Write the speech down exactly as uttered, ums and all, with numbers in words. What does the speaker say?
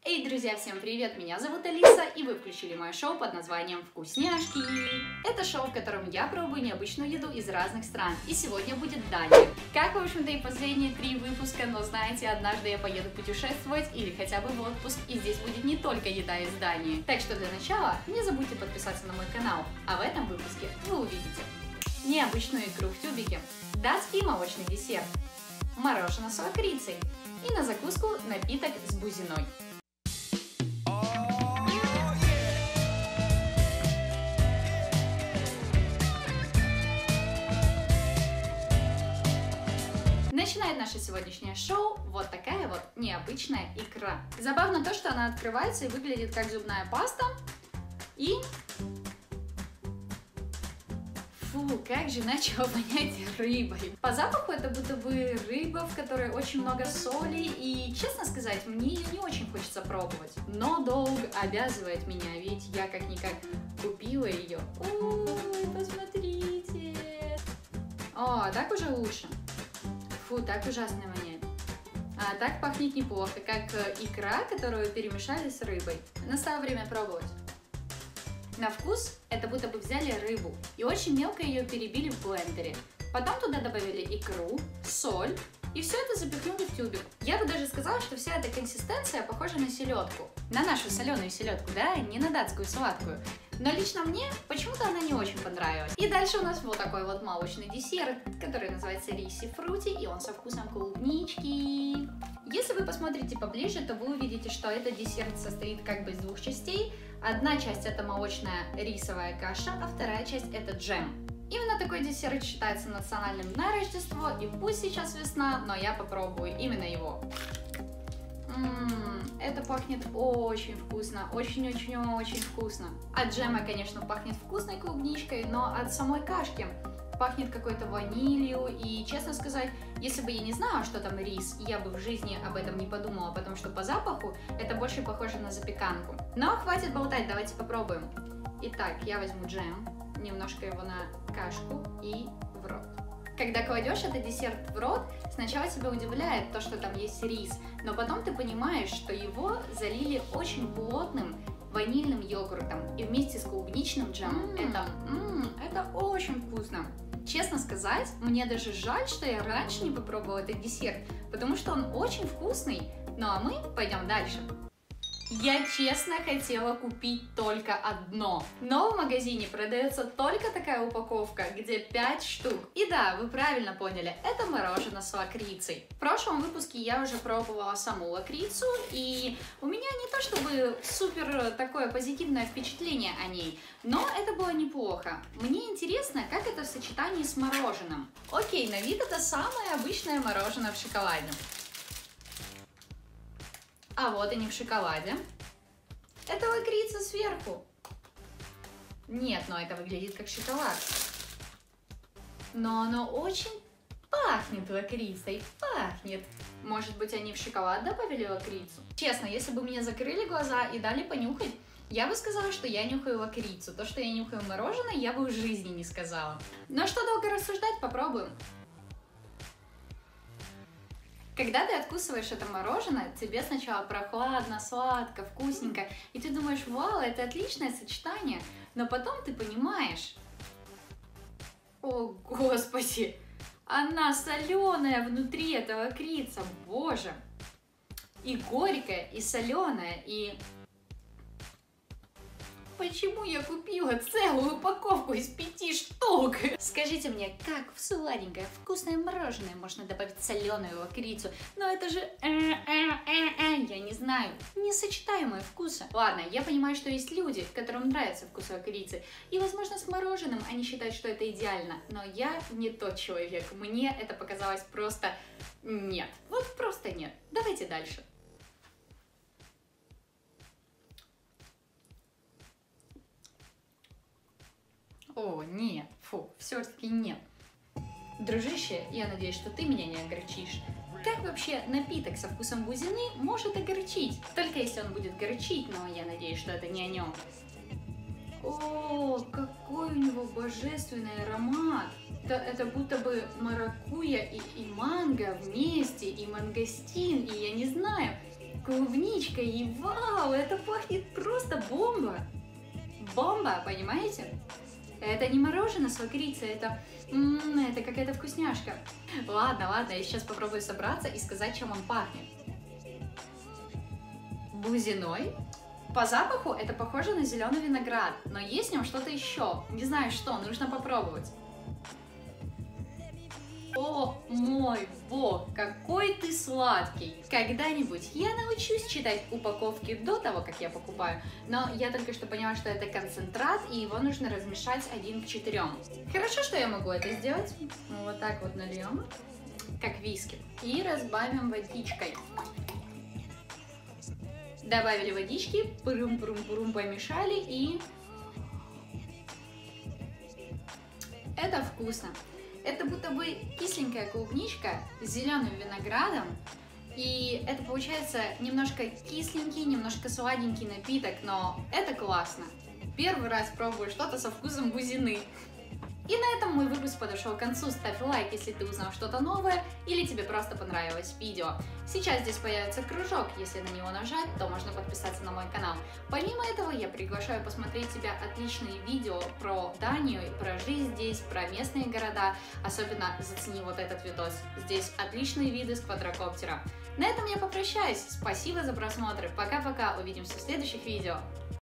Эй, друзья, всем привет! Меня зовут Алиса, и вы включили мое шоу под названием «Вкусняшки». Это шоу, в котором я пробую необычную еду из разных стран, и сегодня будет Дания. Как, в общем-то, и последние три выпуска, но знаете, однажды я поеду путешествовать или хотя бы в отпуск, и здесь будет не только еда из Дании. Так что для начала не забудьте подписаться на мой канал, а в этом выпуске вы увидите необычную икру в тюбике, датский молочный десерт, мороженое с лакрицей и на закуску напиток с бузиной. Начинает наше сегодняшнее шоу вот такая вот необычная икра. Забавно то, что она открывается и выглядит как зубная паста. И... Фу, как же начала вонять рыбой. По запаху это будто бы рыба, в которой очень много соли. И, честно сказать, мне ее не очень хочется пробовать. Но долг обязывает меня, ведь я как-никак купила ее. Ой, посмотрите. О, так уже лучше. Фу, так ужасно воняет. А так пахнет неплохо, как икра, которую перемешали с рыбой. Настало время пробовать. На вкус это будто бы взяли рыбу и очень мелко ее перебили в блендере. Потом туда добавили икру, соль и все это запихнули в тюбик. Я бы даже сказала, что вся эта консистенция похожа на селедку. На нашу соленую селедку, да, не на датскую сладкую. Но лично мне почему-то она не очень понравилась. И дальше у нас вот такой вот молочный десерт, который называется риси фрути, и он со вкусом клубнички. Если вы посмотрите поближе, то вы увидите, что этот десерт состоит как бы из двух частей. Одна часть это молочная рисовая каша, а вторая часть это джем. Именно такой десерт считается национальным на Рождество, и пусть сейчас весна, но я попробую именно его. Ммм, это пахнет очень вкусно, очень-очень-очень вкусно. От джема, конечно, пахнет вкусной клубничкой, но от самой кашки пахнет какой-то ванилью. И, честно сказать, если бы я не знала, что там рис, я бы в жизни об этом не подумала, потому что по запаху это больше похоже на запеканку. Но хватит болтать, давайте попробуем. Итак, я возьму джем, немножко его на кашку и в рот. Когда кладешь этот десерт в рот, сначала тебя удивляет то, что там есть рис, но потом ты понимаешь, что его залили очень плотным ванильным йогуртом и вместе с клубничным джемом. Mm. Это, mm, это очень вкусно. Честно сказать, мне даже жаль, что я раньше не попробовала этот десерт, потому что он очень вкусный. Ну а мы пойдем дальше. Я честно хотела купить только одно, но в магазине продается только такая упаковка, где пять штук. И да, вы правильно поняли, это мороженое с лакрицей. В прошлом выпуске я уже пробовала саму лакрицу, и у меня не то чтобы супер такое позитивное впечатление о ней, но это было неплохо. Мне интересно, как это в сочетании с мороженым. Окей, на вид это самое обычное мороженое в шоколаде. А вот и не в шоколаде. Это лакрица сверху. Нет, но это выглядит как шоколад. Но оно очень пахнет лакрицей, пахнет. Может быть, они в шоколад добавили лакрицу? Честно, если бы мне закрыли глаза и дали понюхать, я бы сказала, что я нюхаю лакрицу. То, что я нюхаю мороженое, я бы в жизни не сказала. Но что долго рассуждать, попробуем. Когда ты откусываешь это мороженое, тебе сначала прохладно, сладко, вкусненько, и ты думаешь, вау, это отличное сочетание, но потом ты понимаешь, о господи, она соленая внутри, это лакрица, боже, и горькая, и соленая, и... Почему я купила целую упаковку из пяти штук? Скажите мне, как в сладенькое вкусное мороженое можно добавить соленую лакрицу? Но это же... Я не знаю. Несочетаемые вкусы. Ладно, я понимаю, что есть люди, которым нравится вкус лакрицы. И, возможно, с мороженым они считают, что это идеально. Но я не тот человек. Мне это показалось просто... Нет. Вот просто нет. Давайте дальше. О, нет, фу, все-таки нет. Дружище, я надеюсь, что ты меня не огорчишь. Как вообще напиток со вкусом бузины может огорчить? Только если он будет горчить, но я надеюсь, что это не о нем. О, какой у него божественный аромат! Это, это будто бы маракуйя и, и манго вместе, и мангостин, и я не знаю. клубничкой, и вау, это пахнет просто бомба! Бомба, понимаете? Это не мороженое с лакрицей, это, м-м, это какая-то вкусняшка. Ладно, ладно, я сейчас попробую собраться и сказать, чем он пахнет. Бузиной. По запаху это похоже на зеленый виноград, но есть в нем что-то еще. Не знаю что, нужно попробовать. О мой бог, какой ты сладкий! Когда-нибудь я научусь читать упаковки до того, как я покупаю, но я только что поняла, что это концентрат, и его нужно размешать один к четырем. Хорошо, что я могу это сделать. Вот так вот нальем, как виски, и разбавим водичкой. Добавили водички, пырум-пырум-пырум помешали, и это вкусно. Это будто бы кисленькая клубничка с зеленым виноградом, и это получается немножко кисленький, немножко сладенький напиток, но это классно. Первый раз пробую что-то со вкусом бузины. И на этом мой выпуск подошел к концу. Ставь лайк, если ты узнал что-то новое или тебе просто понравилось видео. Сейчас здесь появится кружок, если на него нажать, то можно подписаться на мой канал. Помимо этого, я приглашаю посмотреть тебя отличные видео про Данию, про жизнь здесь, про местные города. Особенно зацени вот этот видос. Здесь отличные виды с квадрокоптера. На этом я попрощаюсь. Спасибо за просмотр. Пока-пока. Увидимся в следующих видео.